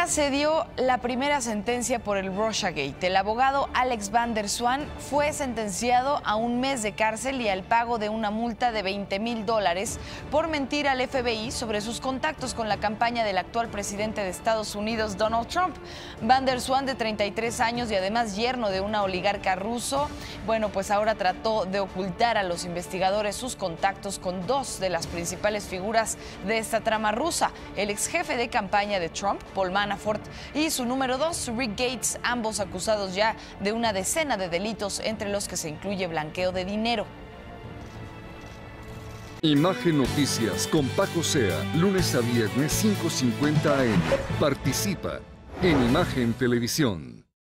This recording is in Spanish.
Se dio la primera sentencia por el Russiagate. El abogado Alex van der Zwaan fue sentenciado a 1 mes de cárcel y al pago de una multa de $20,000 por mentir al FBI sobre sus contactos con la campaña del actual presidente de Estados Unidos, Donald Trump. Van der Zwaan, de 33 años y además yerno de una oligarca ruso, pues ahora trató de ocultar a los investigadores sus contactos con 2 de las principales figuras de esta trama rusa: el ex jefe de campaña de Trump, Paul Manafort, y su número 2, Rick Gates, ambos acusados ya de una decena de delitos, entre los que se incluye blanqueo de dinero. Imagen Noticias con Paco Sea, lunes a viernes 5:50 AM. Participa en Imagen Televisión.